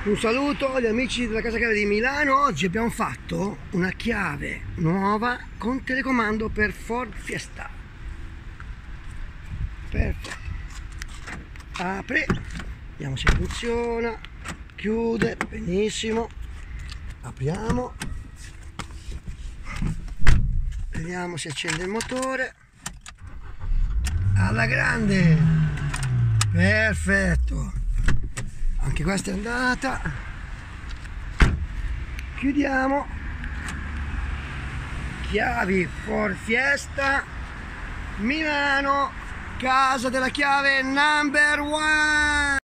Un saluto agli amici della Casa Chiave di Milano. Oggi abbiamo fatto una chiave nuova con telecomando per Ford Fiesta. Perfetto. Apre, vediamo se funziona, chiude, benissimo. Apriamo, vediamo se accende il motore. Alla grande, perfetto. Anche questa è andata. Chiudiamo. Chiavi Ford Fiesta Milano, Casa della Chiave number one.